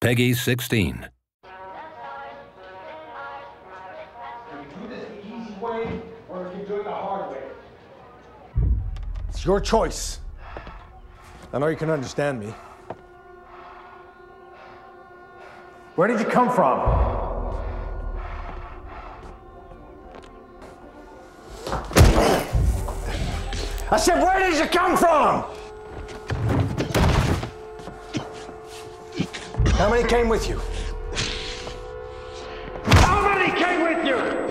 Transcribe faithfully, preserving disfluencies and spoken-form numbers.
Peggy sixteen. Do this the easy way, or if you do it the hard way. It's your choice. I know you can understand me. Where did you come from? I said, where did you come from? How many came with you? How many came with you?